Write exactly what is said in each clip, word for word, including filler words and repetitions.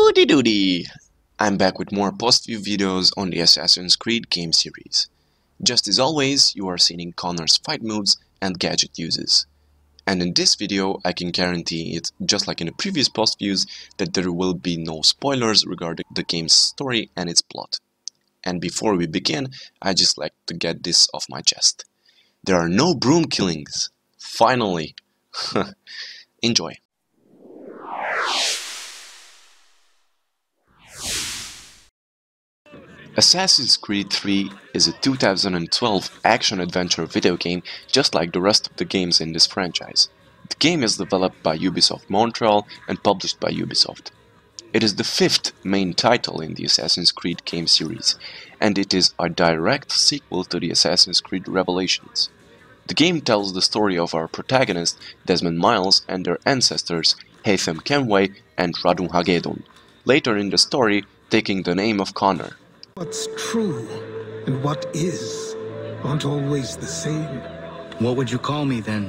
Howdy doody! I'm back with more Postview videos on the Assassin's Creed game series. Just as always, you are seeing Connor's fight moves and gadget uses. And in this video, I can guarantee it, just like in the previous Postviews, that there will be no spoilers regarding the game's story and its plot. And before we begin, I just like to get this off my chest. There are no broom killings! Finally! Enjoy! Assassin's Creed three is a two thousand twelve action-adventure video game just like the rest of the games in this franchise. The game is developed by Ubisoft Montreal and published by Ubisoft. It is the fifth main title in the Assassin's Creed game series, and it is a direct sequel to the Assassin's Creed Revelations. The game tells the story of our protagonists Desmond Miles and their ancestors Haytham Kenway and Radu Hagedon, later in the story taking the name of Connor. What's true and what is aren't always the same. What would you call me then?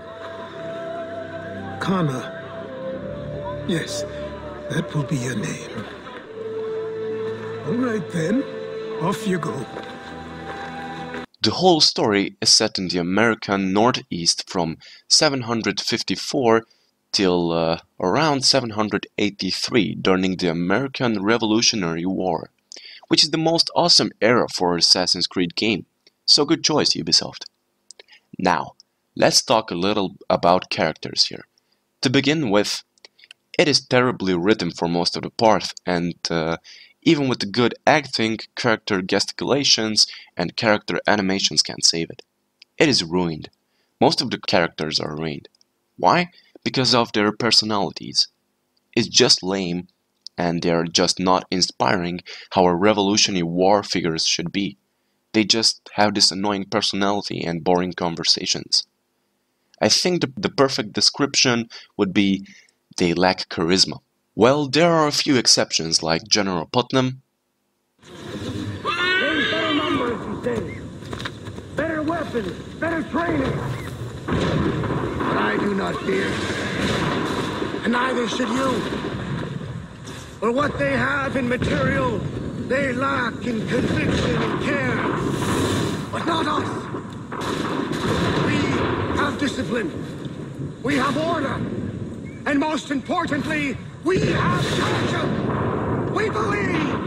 Connor. Yes, that will be your name. All right then, off you go. The whole story is set in the American Northeast from seven hundred fifty-four till uh, around seven hundred eighty-three during the American Revolutionary War, which is the most awesome era for an Assassin's Creed game. So good choice, Ubisoft. Now, let's talk a little about characters here. To begin with, it is terribly written for most of the part, and uh, even with the good acting, character gesticulations and character animations can't save it. It is ruined. Most of the characters are ruined. Why? Because of their personalities. It's just lame, and they are just not inspiring how a Revolutionary War figures should be. They just have this annoying personality and boring conversations. I think the, the perfect description would be they lack charisma. Well, there are a few exceptions like General Putnam. There's better numbers these days. Better weapons, better training. But I do not fear. And neither should you. For what they have in material, they lack in conviction and care. But not us. We have discipline. We have order. And most importantly, we have passion. We believe.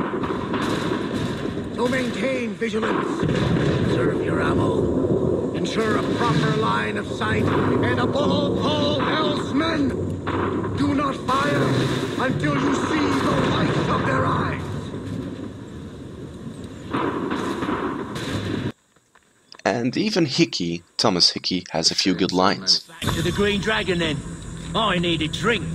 So maintain vigilance. Conserve your ammo. Ensure a proper line of sight and above all else, men, do not fire until you see the whites of their eyes. And even Hickey, Thomas Hickey, has a few good lines. To the Green Dragon then. I need a drink.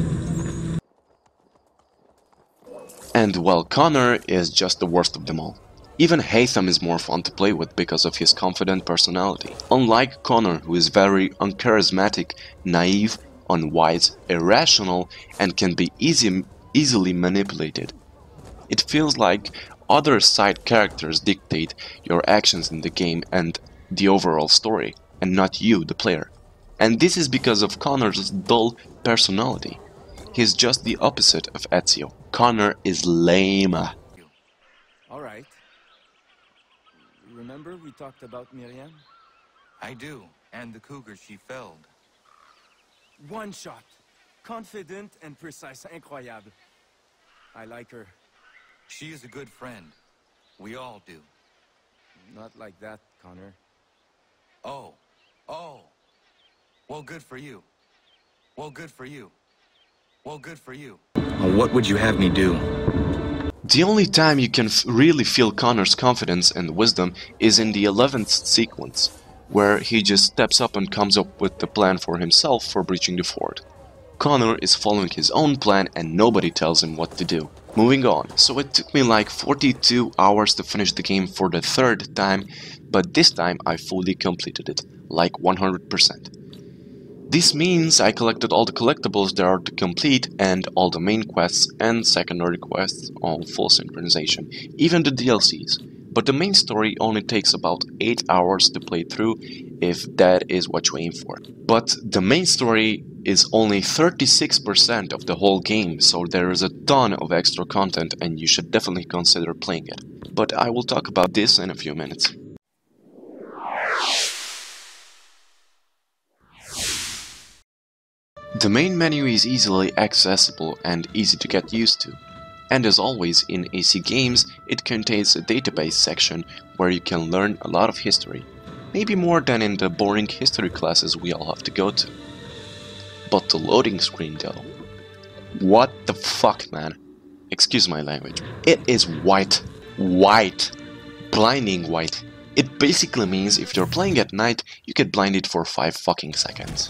And well, Connor is just the worst of them all. Even Haytham is more fun to play with because of his confident personality. Unlike Connor, who is very uncharismatic, naive, unwise, irrational, and can be easy, easily manipulated. It feels like other side characters dictate your actions in the game and the overall story, and not you, the player. And this is because of Connor's dull personality. He's just the opposite of Ezio. Connor is lame. Alright. Remember we talked about Miriam? I do, and the cougar she felled. One shot. Confident and precise. Incroyable. I like her. She is a good friend. We all do. Not like that, Connor. Oh. Oh. Well, good for you. Well, good for you. Well, good for you. What would you have me do? The only time you can f really feel Connor's confidence and wisdom is in the eleventh sequence, where he just steps up and comes up with the plan for himself for breaching the fort. Connor is following his own plan and nobody tells him what to do. Moving on, so it took me like forty-two hours to finish the game for the third time, but this time I fully completed it, like one hundred percent. This means I collected all the collectibles there are to complete and all the main quests and secondary quests on full synchronization, even the D L Cs. But the main story only takes about eight hours to play through if that is what you aim for. But the main story is only thirty-six percent of the whole game, so there is a ton of extra content and you should definitely consider playing it. But I will talk about this in a few minutes. The main menu is easily accessible and easy to get used to. And as always in A C games, it contains a database section where you can learn a lot of history. Maybe more than in the boring history classes we all have to go to. But the loading screen though. What the fuck, man? Excuse my language. It is white. White. Blinding white. It basically means if you're playing at night, you get blinded for five fucking seconds.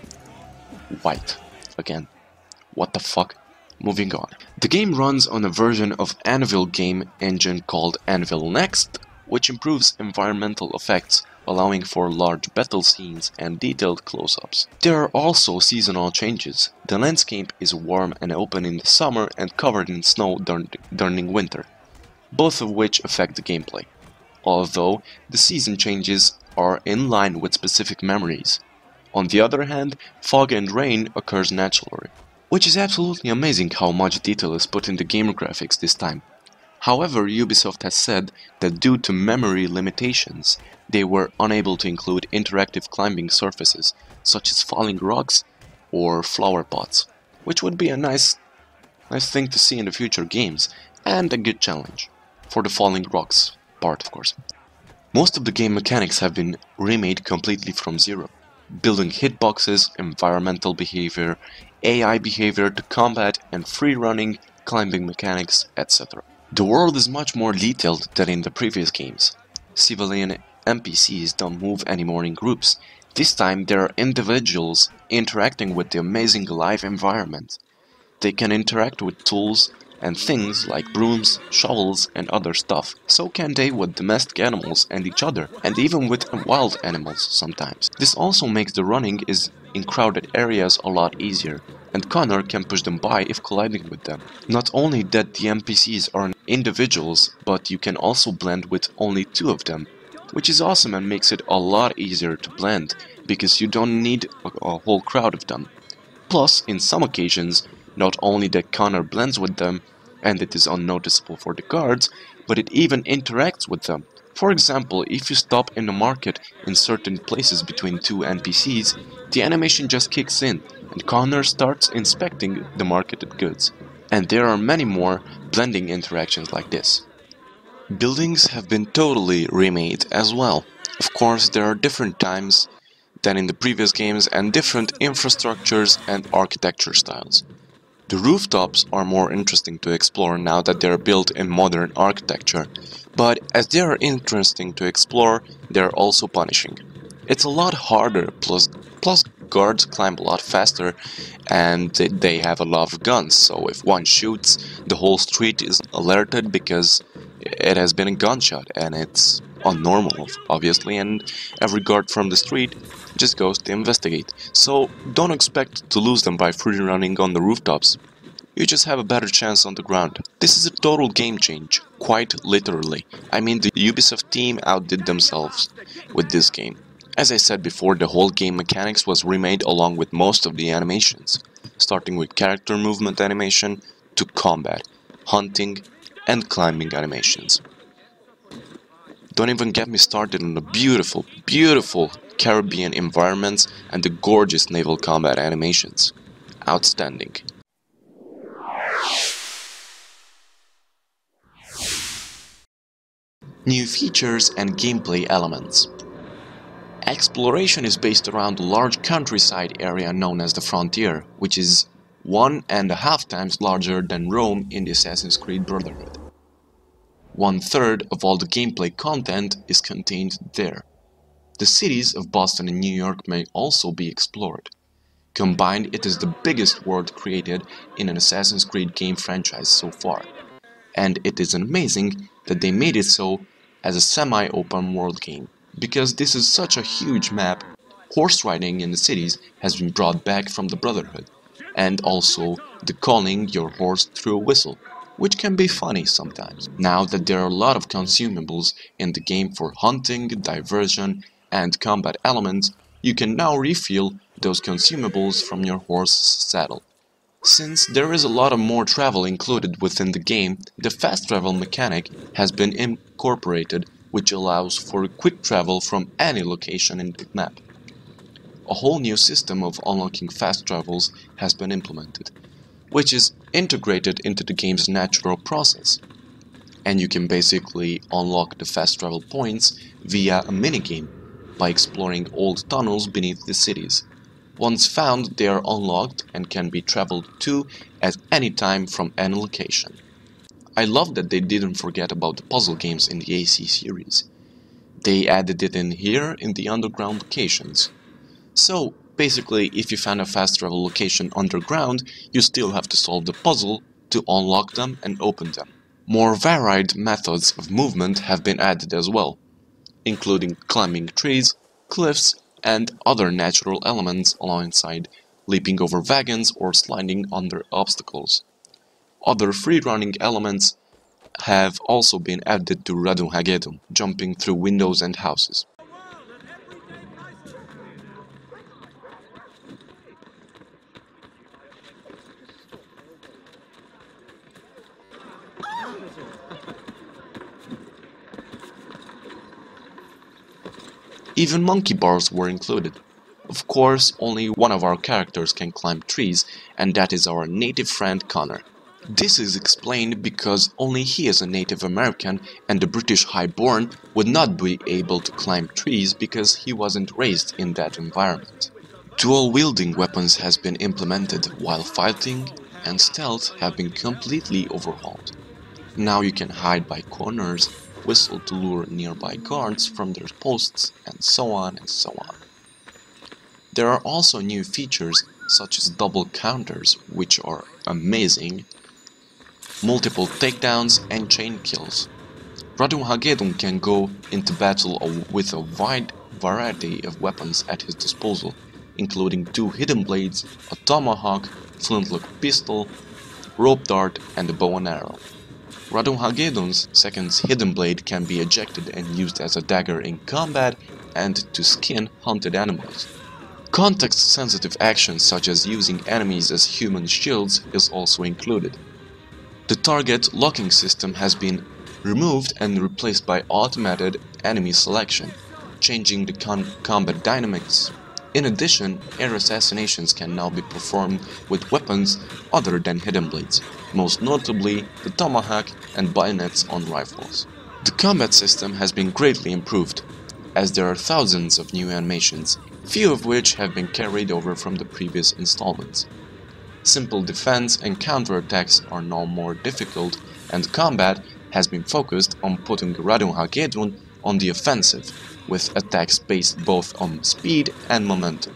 White. Again. What the fuck? Moving on. The game runs on a version of Anvil game engine called Anvil Next, which improves environmental effects, allowing for large battle scenes and detailed close-ups. There are also seasonal changes. The landscape is warm and open in the summer and covered in snow during winter, both of which affect the gameplay, although the season changes are in line with specific memories. On the other hand, fog and rain occurs naturally, which is absolutely amazing how much detail is put in the game graphics this time. However, Ubisoft has said that due to memory limitations, they were unable to include interactive climbing surfaces, such as falling rocks or flower pots, which would be a nice, nice thing to see in the future games, and a good challenge, for the falling rocks part of course. Most of the game mechanics have been remade completely from zero. Building hitboxes, environmental behavior, A I behavior to combat and free running, climbing mechanics, et cetera. The world is much more detailed than in the previous games. Civilian N P Cs don't move anymore in groups. This time there are individuals interacting with the amazing live environment. They can interact with tools and things like brooms, shovels and other stuff. So can they with domestic animals and each other, and even with wild animals sometimes. This also makes the running is in crowded areas a lot easier, and Connor can push them by if colliding with them. Not only that the N P Cs are individuals, but you can also blend with only two of them, which is awesome and makes it a lot easier to blend, because you don't need a, a whole crowd of them. Plus, in some occasions, not only that Connor blends with them, and it is unnoticeable for the guards, but it even interacts with them. For example, if you stop in the market in certain places between two N P Cs, the animation just kicks in, and Connor starts inspecting the marketed goods. And there are many more blending interactions like this. Buildings have been totally remade as well. Of course, there are different times than in the previous games and different infrastructures and architecture styles. The rooftops are more interesting to explore now that they are built in modern architecture, but as they are interesting to explore, they are also punishing. It's a lot harder, plus, plus guards climb a lot faster and they have a lot of guns, so if one shoots, the whole street is alerted because it has been a gunshot, and it's unnormal, obviously, and every guard from the street just goes to investigate. So don't expect to lose them by free running on the rooftops. You just have a better chance on the ground. This is a total game change, quite literally. I mean, the Ubisoft team outdid themselves with this game. As I said before, the whole game mechanics was remade along with most of the animations, starting with character movement animation to combat, hunting, and climbing animations. Don't even get me started on the beautiful, beautiful Caribbean environments and the gorgeous naval combat animations. Outstanding. New features and gameplay elements. Exploration is based around a large countryside area known as the Frontier, which is one and a half times larger than Rome in the Assassin's Creed Brotherhood. One third of all the gameplay content is contained there. The cities of Boston and New York may also be explored. Combined, it is the biggest world created in an Assassin's Creed game franchise so far. And it is amazing that they made it so as a semi-open world game. Because this is such a huge map, horse riding in the cities has been brought back from the Brotherhood, and also the calling your horse through a whistle, which can be funny sometimes. Now that there are a lot of consumables in the game for hunting, diversion, and combat elements, you can now refill those consumables from your horse's saddle. Since there is a lot of more travel included within the game, the fast travel mechanic has been incorporated, which allows for quick travel from any location in the map. A whole new system of unlocking fast travels has been implemented, which is integrated into the game's natural process. And you can basically unlock the fast travel points via a minigame by exploring old tunnels beneath the cities. Once found, they are unlocked and can be traveled to at any time from any location. I love that they didn't forget about the puzzle games in the A C series. They added it in here in the underground locations. So, basically, if you found a fast travel location underground, you still have to solve the puzzle to unlock them and open them. More varied methods of movement have been added as well, including climbing trees, cliffs, and other natural elements alongside leaping over wagons or sliding under obstacles. Other free-running elements have also been added to Radun Hagedun, jumping through windows and houses. Even monkey bars were included. Of course, only one of our characters can climb trees, and that is our native friend Connor. This is explained because only he is a Native American, and the British highborn would not be able to climb trees because he wasn't raised in that environment. Dual-wielding weapons has been implemented, while fighting and stealth have been completely overhauled. Now you can hide by corners, whistle to lure nearby guards from their posts, and so on and so on. There are also new features such as double counters, which are amazing, multiple takedowns and chain kills. Radun Hagedun can go into battle with a wide variety of weapons at his disposal, including two hidden blades, a tomahawk, flintlock pistol, rope dart, and a bow and arrow. Radun Hagedun's second hidden blade can be ejected and used as a dagger in combat and to skin hunted animals. Context-sensitive actions such as using enemies as human shields is also included. The target locking system has been removed and replaced by automated enemy selection, changing the con combat dynamics. In addition, air assassinations can now be performed with weapons other than hidden blades, most notably the tomahawk and bayonets on rifles. The combat system has been greatly improved, as there are thousands of new animations, few of which have been carried over from the previous installments. Simple defense and counterattacks are now more difficult, and combat has been focused on putting Radun Hagedun on the offensive, with attacks based both on speed and momentum.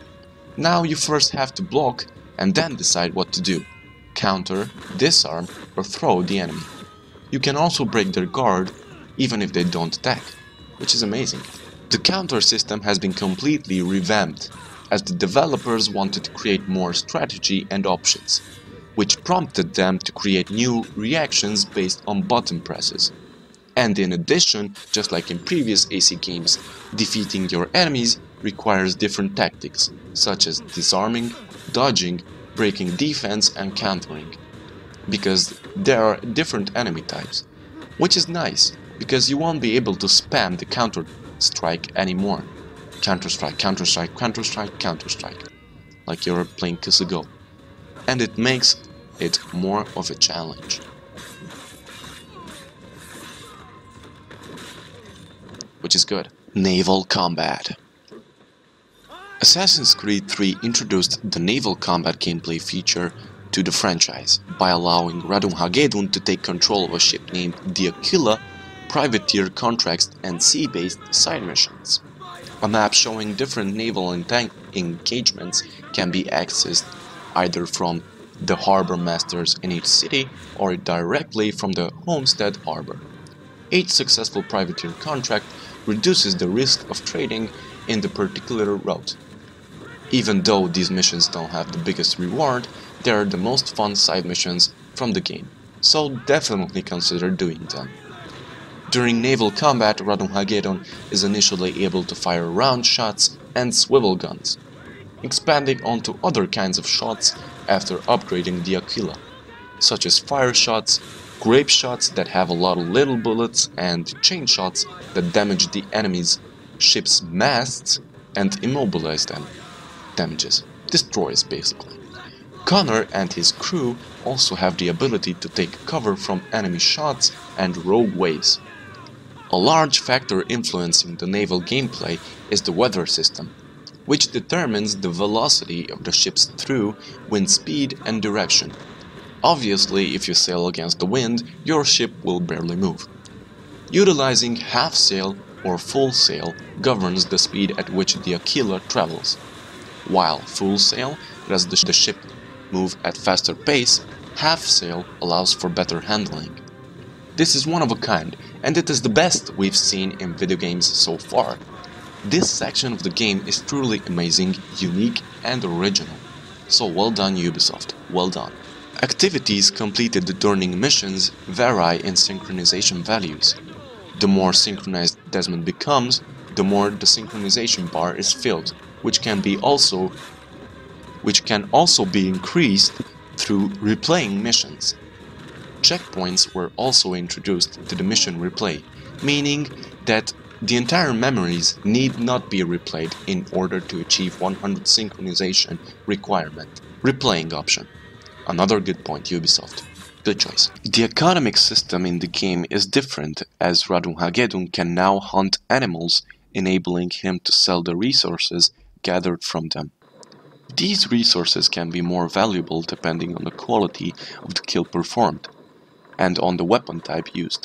Now you first have to block and then decide what to do: counter, disarm, or throw the enemy. You can also break their guard even if they don't attack, which is amazing. The counter system has been completely revamped, as the developers wanted to create more strategy and options, which prompted them to create new reactions based on button presses. And in addition, just like in previous A C games, defeating your enemies requires different tactics, such as disarming, dodging, breaking defense and countering, because there are different enemy types, which is nice, because you won't be able to spam the counter strike anymore. Counter strike, counter strike, counter strike, counter strike, like you're playing Kiss a Go, and it makes it more of a challenge. Which is good. Naval combat. Assassin's Creed three introduced the naval combat gameplay feature to the franchise by allowing Radun Hagedun to take control of a ship named the Aquila, privateer contracts, and sea-based side missions. A map showing different naval engagements can be accessed either from the harbor masters in each city or directly from the homestead harbor. Each successful privateer contract reduces the risk of trading in the particular route. Even though these missions don't have the biggest reward, they are the most fun side missions from the game, so definitely consider doing them. During naval combat, Radunhagedon is initially able to fire round shots and swivel guns, expanding onto other kinds of shots after upgrading the Aquila, such as fire shots, grape shots that have a lot of little bullets, and chain shots that damage the enemy's ship's masts and immobilize them. Damages. Destroys, basically. Connor and his crew also have the ability to take cover from enemy shots and rogue waves. A large factor influencing the naval gameplay is the weather system, which determines the velocity of the ships through wind speed and direction. Obviously, if you sail against the wind, your ship will barely move. Utilizing half sail or full sail governs the speed at which the Aquila travels, while full sail lets the ship move at faster pace. Half sail allows for better handling. This is one of a kind, and it is the best we've seen in video games so far. This section of the game is truly amazing, unique and original. So well done Ubisoft, well done. Activities completed during missions vary in synchronization values. The more synchronized Desmond becomes, the more the synchronization bar is filled, which can be also which can also be increased through replaying missions. Checkpoints were also introduced to the mission replay, meaning that the entire memories need not be replayed in order to achieve one hundred synchronization requirement. Replaying option. Another good point, Ubisoft. Good choice. The economic system in the game is different, as Radunhagedon can now hunt animals, enabling him to sell the resources gathered from them. These resources can be more valuable depending on the quality of the kill performed, and on the weapon type used.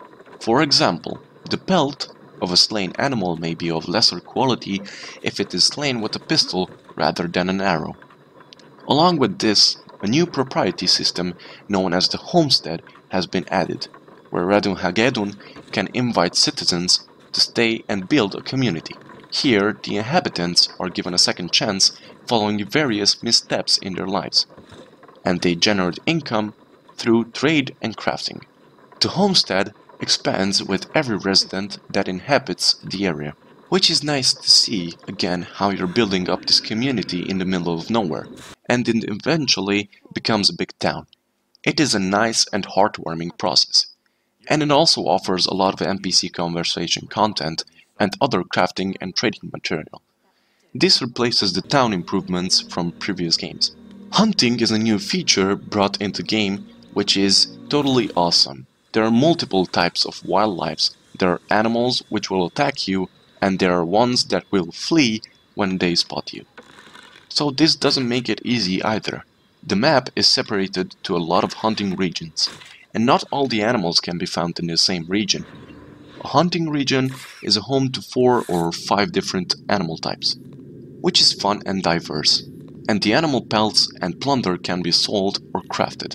For example, the pelt of a slain animal may be of lesser quality if it is slain with a pistol rather than an arrow. Along with this, a new propriety system known as the homestead has been added, where Radunhagedon can invite citizens to stay and build a community. Here, the inhabitants are given a second chance following various missteps in their lives, and they generate income through trade and crafting. The homestead expands with every resident that inhabits the area, which is nice to see again how you're building up this community in the middle of nowhere, and it eventually becomes a big town. It is a nice and heartwarming process, and it also offers a lot of N P C conversation content and other crafting and trading material. This replaces the town improvements from previous games. Hunting is a new feature brought into game, which is totally awesome. There are multiple types of wildlife. There are animals which will attack you, and there are ones that will flee when they spot you. So this doesn't make it easy either. The map is separated to a lot of hunting regions, and not all the animals can be found in the same region. A hunting region is a home to four or five different animal types, which is fun and diverse, and the animal pelts and plunder can be sold or crafted.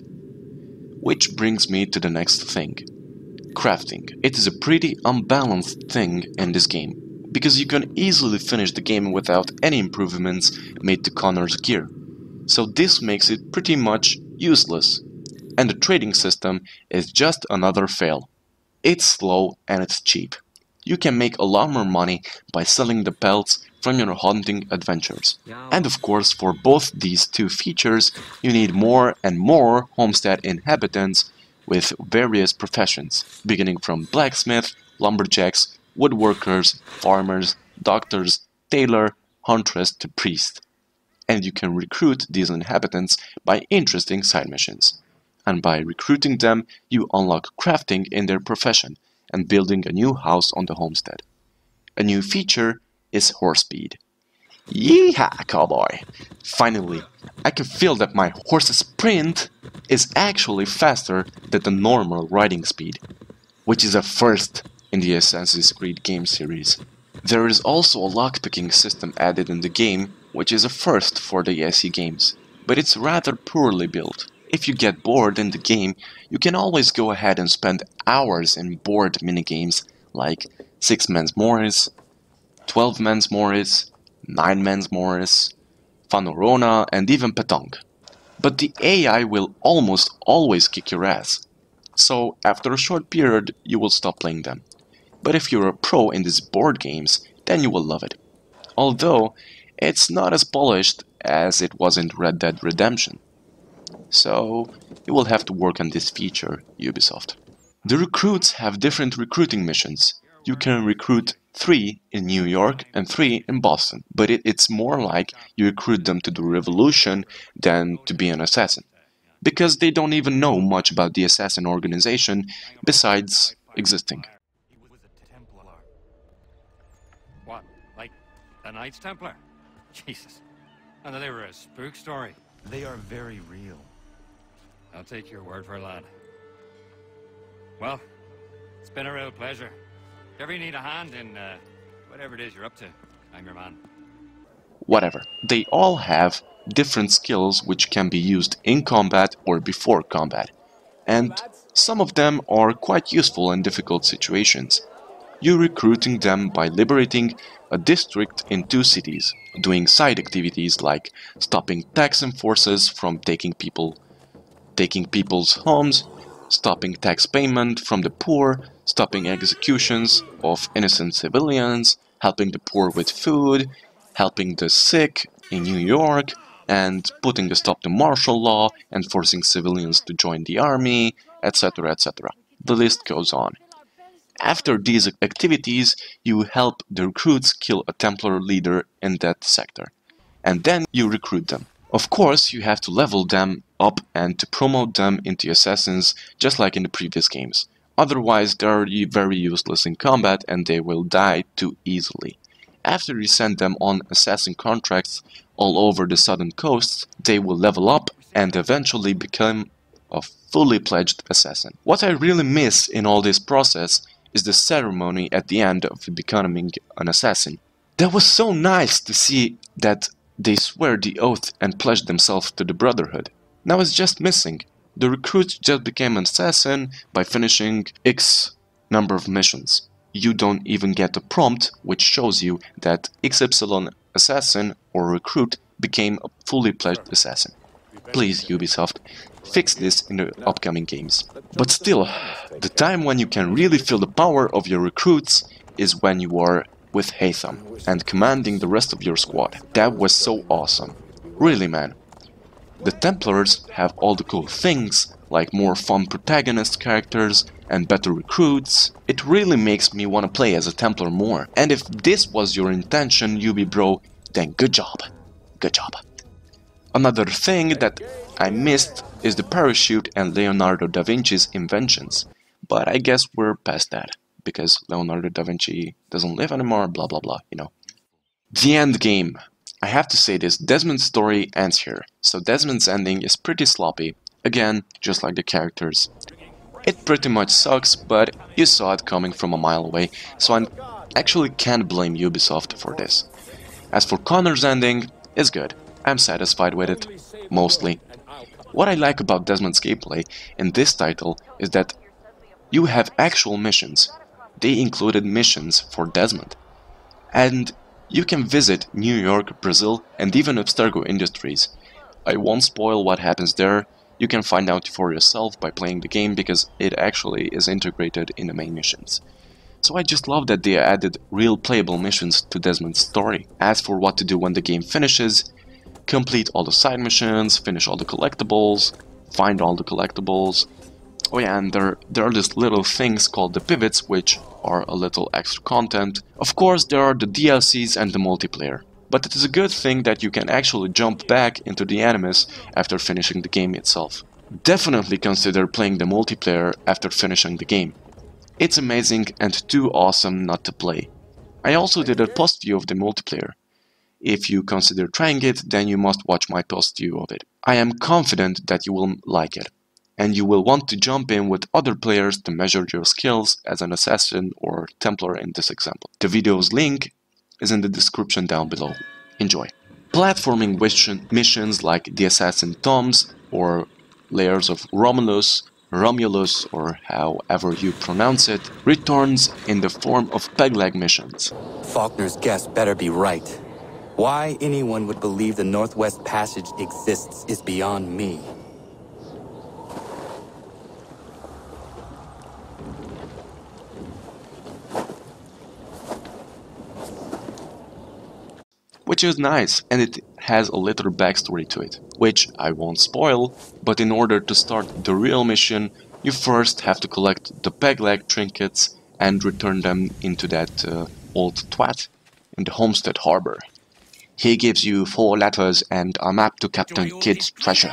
Which brings me to the next thing. Crafting. It is a pretty unbalanced thing in this game, because you can easily finish the game without any improvements made to Connor's gear. So this makes it pretty much useless, and the trading system is just another fail. It's slow and it's cheap. You can make a lot more money by selling the pelts from your hunting adventures. And of course, for both these two features, you need more and more homestead inhabitants with various professions, beginning from blacksmith, lumberjacks, woodworkers, farmers, doctors, tailor, huntress to priest. And you can recruit these inhabitants by interesting side missions. And by recruiting them, you unlock crafting in their profession and building a new house on the homestead. A new feature is horse speed. Yeehaw, cowboy! Finally, I can feel that my horse's sprint is actually faster than the normal riding speed, which is a first in the Assassin's Creed game series. There is also a lockpicking system added in the game, which is a first for the S E games, but it's rather poorly built. If you get bored in the game, you can always go ahead and spend hours in board minigames like six men's Morris, twelve men's Morris, nine men's Morris, Fanorona, and even Petong. But the A I will almost always kick your ass. so after a short period you will stop playing them. But if you're a pro in these board games, then you will love it. Although, it's not as polished as it was in Red Dead Redemption. So, you will have to work on this feature, Ubisoft. The recruits have different recruiting missions. You can recruit three in New York and three in Boston, but it, it's more like you recruit them to the revolution than to be an assassin. Because they don't even know much about the assassin organization besides existing. What, like the Knights Templar? Jesus. And they were a spook story. They are very real. I'll take your word for it, lad. Well, it's been a real pleasure. If you ever need a hand in uh, whatever it is you're up to, I'm your man. Whatever. They all have different skills which can be used in combat or before combat. And some of them are quite useful in difficult situations. You're recruiting them by liberating a district in two cities, doing side activities like stopping tax enforcers from taking people, taking people's homes, stopping tax payment from the poor, stopping executions of innocent civilians, helping the poor with food, helping the sick in New York, and putting a stop to martial law and forcing civilians to join the army, et cetera, et cetera. The list goes on. After these activities, you help the recruits kill a Templar leader in that sector. And then you recruit them. Of course, you have to level them up and to promote them into assassins, just like in the previous games. Otherwise, they are very useless in combat and they will die too easily. After you send them on assassin contracts all over the southern coasts, they will level up and eventually become a fully pledged assassin. What I really miss in all this process is the ceremony at the end of becoming an assassin. That was so nice to see that they swear the oath and pledge themselves to the Brotherhood. Now it's just missing. The recruit just became an assassin by finishing X number of missions. You don't even get a prompt which shows you that X Y assassin or recruit became a fully pledged assassin. Please, Ubisoft, fix this in the upcoming games. But still, the time when you can really feel the power of your recruits is when you are with Hatham and commanding the rest of your squad. That was so awesome. Really, man. The Templars have all the cool things, like more fun protagonist characters and better recruits. It really makes me want to play as a Templar more. And if this was your intention, Ubi bro, then good job. Good job. Another thing that I missed is the parachute and Leonardo da Vinci's inventions. But I guess we're past that, because Leonardo da Vinci doesn't live anymore, blah blah blah, you know. The end game. I have to say this, Desmond's story ends here, so Desmond's ending is pretty sloppy, again, just like the characters. It pretty much sucks, but you saw it coming from a mile away, so I actually can't blame Ubisoft for this. As for Connor's ending, it's good. I'm satisfied with it, mostly. What I like about Desmond's gameplay in this title is that you have actual missions. They included missions for Desmond. And you can visit New York, Brazil, and even Abstergo Industries. I won't spoil what happens there. You can find out for yourself by playing the game because it actually is integrated in the main missions. So I just love that they added real playable missions to Desmond's story. As for what to do when the game finishes, complete all the side missions, finish all the collectibles, find all the collectibles. Oh yeah, and there, there are these little things called the pivots, which are a little extra content. Of course, there are the D L Cs and the multiplayer. But it is a good thing that you can actually jump back into the Animus after finishing the game itself. Definitely consider playing the multiplayer after finishing the game. It's amazing and too awesome not to play. I also did a post view of the multiplayer. If you consider trying it, then you must watch my post view of it. I am confident that you will like it, and you will want to jump in with other players to measure your skills as an assassin or Templar in this example. The video's link is in the description down below. Enjoy. Platforming missions like the Assassin Tombs or Layers of Romulus, Romulus, or however you pronounce it, returns in the form of peg-leg missions. Faulkner's guess better be right. Why anyone would believe the Northwest Passage exists is beyond me. which is nice, and it has a little backstory to it, which I won't spoil, but in order to start the real mission, you first have to collect the peg leg trinkets and return them into that uh, old twat in the Homestead Harbor. He gives you four letters and a map to Captain Kidd's treasure.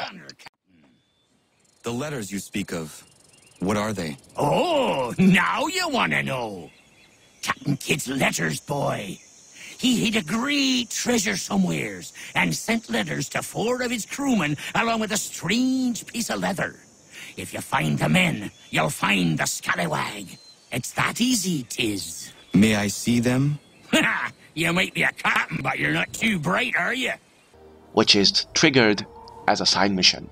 The letters you speak of, what are they? Oh, now you want to know. Captain Kidd's letters, boy. He hid a great treasure somewheres and sent letters to four of his crewmen along with a strange piece of leather. If you find the men, you'll find the scallywag. It's that easy, 'tis. May I see them? You might be a captain, but you're not too bright, are you? Which is triggered as a side mission.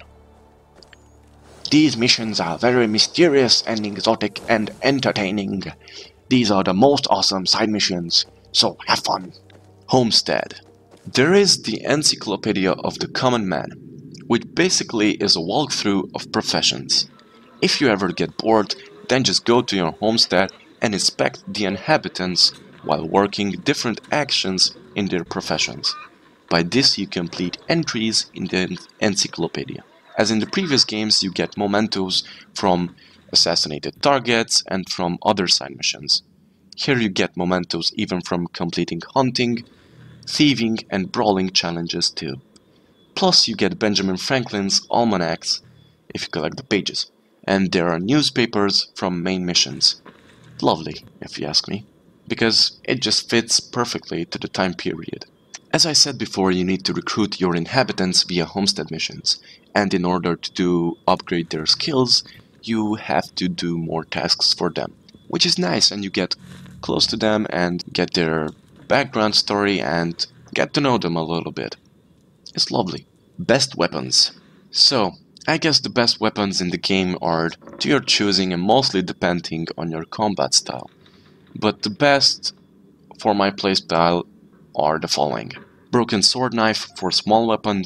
These missions are very mysterious and exotic and entertaining. These are the most awesome side missions, so have fun. Homestead. There is the Encyclopedia of the Common Man, which basically is a walkthrough of professions. If you ever get bored, then just go to your homestead and inspect the inhabitants while working different actions in their professions. By this you complete entries in the encyclopedia. As in the previous games, you get mementos from assassinated targets and from other side missions. Here you get mementos even from completing hunting, thieving and brawling challenges too. Plus you get Benjamin Franklin's almanacs if you collect the pages. And there are newspapers from main missions. Lovely, if you ask me, because it just fits perfectly to the time period. As I said before, you need to recruit your inhabitants via homestead missions, and in order to upgrade their skills, you have to do more tasks for them, which is nice, and you get close to them and get their background story and get to know them a little bit. It's lovely. Best weapons. So, I guess the best weapons in the game are to your choosing and mostly depending on your combat style. But the best for my playstyle are the following. Broken Sword Knife for small weapon,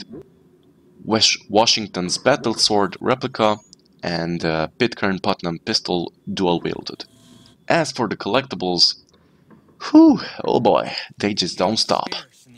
Washington's Battle Sword replica, and uh, Pitcairn Putnam pistol dual wielded. As for the collectibles, whew, oh boy, they just don't stop.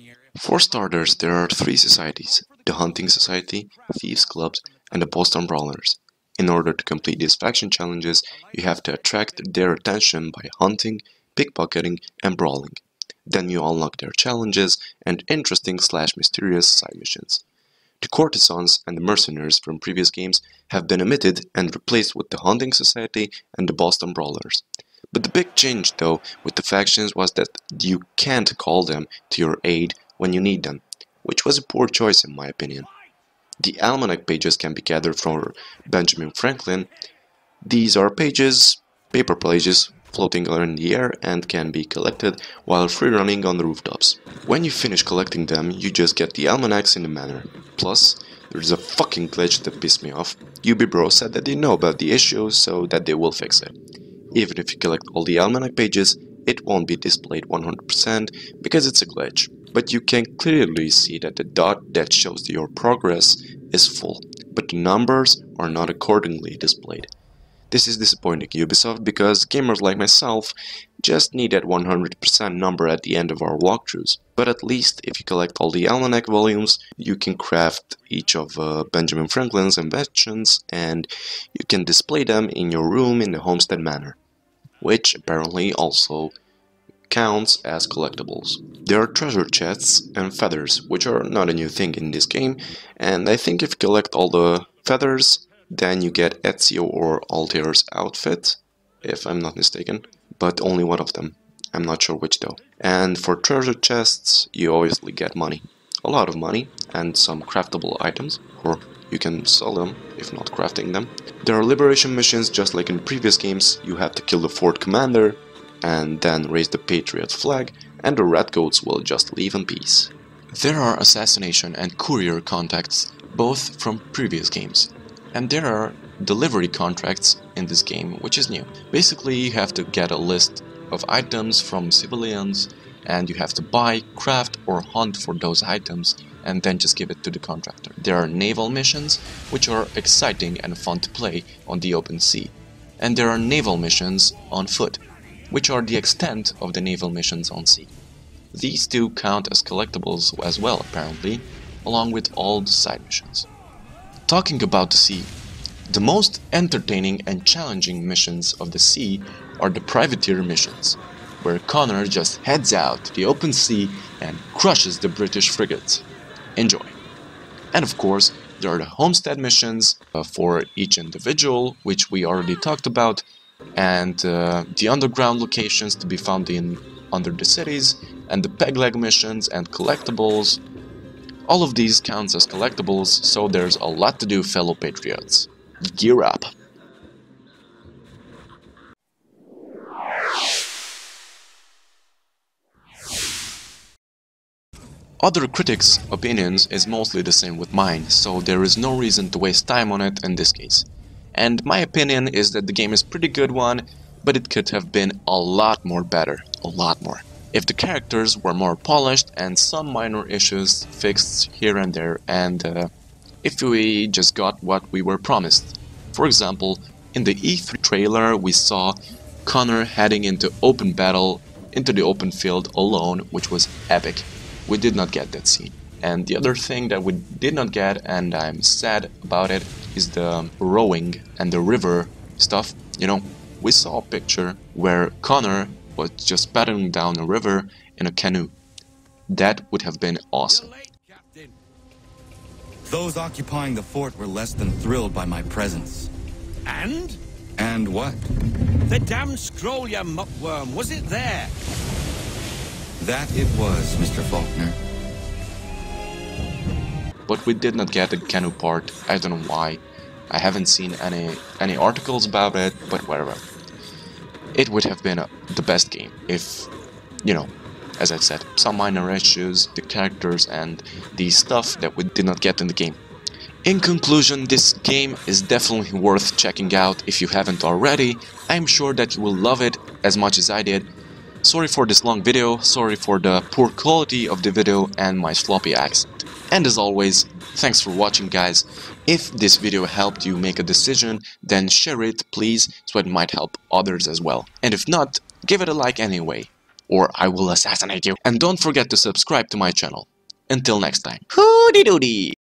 For starters, there are three societies: the Hunting Society, Thieves Clubs, and the Boston Brawlers. In order to complete these faction challenges, you have to attract their attention by hunting, pickpocketing, and brawling. Then you unlock their challenges and interesting slash mysterious side missions. The courtesans and the mercenaries from previous games have been omitted and replaced with the Hunting Society and the Boston Brawlers. But the big change though with the factions was that you can't call them to your aid when you need them, which was a poor choice in my opinion. The almanac pages can be gathered from Benjamin Franklin. These are pages, paper pages, floating in the air and can be collected while free running on the rooftops. When you finish collecting them, you just get the almanacs in the manor. Plus, there's a fucking glitch that pissed me off. U B Bro said that they know about the issue, so that they will fix it. Even if you collect all the almanac pages, it won't be displayed one hundred percent because it's a glitch. But you can clearly see that the dot that shows your progress is full, but the numbers are not accordingly displayed. This is disappointing Ubisoft because gamers like myself just need that one hundred percent number at the end of our walkthroughs. But at least if you collect all the almanac volumes, you can craft each of uh, Benjamin Franklin's inventions and you can display them in your room in the Homestead Manor, which apparently also counts as collectibles. There are treasure chests and feathers, which are not a new thing in this game, and I think if you collect all the feathers, then you get Ezio or Altair's outfit, if I'm not mistaken, but only one of them. I'm not sure which though. And for treasure chests, you obviously get money. A lot of money, and some craftable items, or you can sell them, if not crafting them. There are liberation missions just like in previous games. You have to kill the fort commander, and then raise the Patriot flag, and the redcoats will just leave in peace. There are assassination and courier contacts, both from previous games. And there are delivery contracts in this game, which is new. Basically, you have to get a list of items from civilians, and you have to buy, craft, or hunt for those items, and then just give it to the contractor. There are naval missions, which are exciting and fun to play on the open sea. And there are naval missions on foot, which are the extent of the naval missions on sea. these two count as collectibles as well apparently, along with all the side missions. Talking about the sea, the most entertaining and challenging missions of the sea are the privateer missions, where Connor just heads out to the open sea and crushes the British frigates. Enjoy! And of course, there are the homestead missions uh, for each individual, which we already talked about, and uh, the underground locations to be found in under the cities, and the peg leg missions and collectibles. All of these counts as collectibles, so there's a lot to do, fellow patriots. Gear up! Other critics' opinions is mostly the same with mine, so there is no reason to waste time on it in this case. And my opinion is that the game is a pretty good one, but it could have been a lot more better, a lot more, if the characters were more polished and some minor issues fixed here and there, and uh, if we just got what we were promised. For example, in the E three trailer we saw Connor heading into open battle, into the open field alone, which was epic. We did not get that scene. And the other thing that we did not get, and I'm sad about it, is the rowing and the river stuff. You know, we saw a picture where Connor was just paddling down a river in a canoe. That would have been awesome. Those occupying the fort were less than thrilled by my presence. And? And what? The damn scroll, you muckworm, was it there? That it was, Mister Faulkner. But we did not get the canoe part. I don't know why. I haven't seen any any articles about it, but whatever. It would have been a, the best game if, you know, as I said, some minor issues, the characters and the stuff that we did not get in the game. In conclusion, this game is definitely worth checking out if you haven't already. I'm sure that you will love it as much as I did. Sorry for this long video, sorry for the poor quality of the video and my sloppy accent. And as always, thanks for watching, guys. If this video helped you make a decision, then share it please, so it might help others as well. And if not, give it a like anyway, or I will assassinate you. And don't forget to subscribe to my channel. Until next time. Hooty doody!